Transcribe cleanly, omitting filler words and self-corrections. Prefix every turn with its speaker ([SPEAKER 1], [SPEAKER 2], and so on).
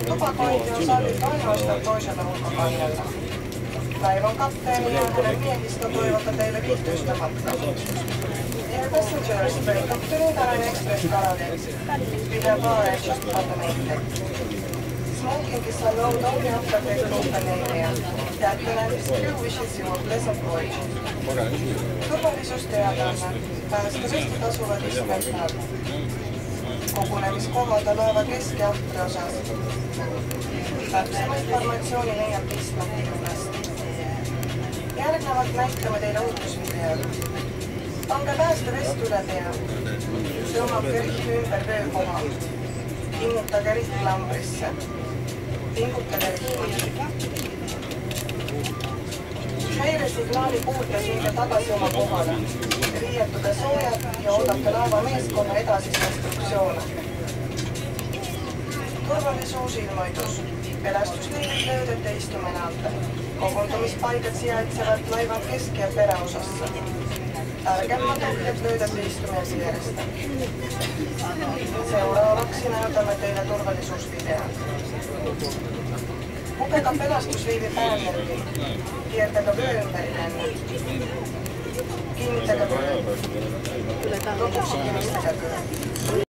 [SPEAKER 1] Tupakointi on sallittu ainoastaan toisella ulkokaljalla. Laivan kapteeni ja hänen miehistö toivota teille viihtyistä matkaa. Dear passengers, welcome to Rintanen Express Caravain. We have arranged automated. Smoking is allowed only after the open area. Captain and his crew wishes you a pleasant voyage. Turvalisuusteadaanne. Päästöristit asuvat Ismailal. Kogunemiskohad on laeva kesk- ja ahtriosas. Täpsema informatsiooni leiab Ismati juurest. Järgnevalt näitame teile ohutusvideod. Pange päästevest üle pea. Tõmmake rihmi ümber vöökoha. Kinnitage riht lambrisse. Pingutage rihmi. Häiresignaali kuuldes minge tagasi oma kohale. Riietuge soojad ja oodake laeva meeskonna edasist instruktsioone. Turvalisuus ilmoitus. Pelastusliinid löödete istumine alta. Kogundumispaigad sijaitsevad laivan kesk- ja pereosassa. Targemad ohjad löödete istumise vierest. Seuraavaksi näytame teile turvalisuusvideot. Lugege pelastusliivi päänärvi. Kiertage vöö ümber enne. Kinnitage vöö. Tutustage vöö.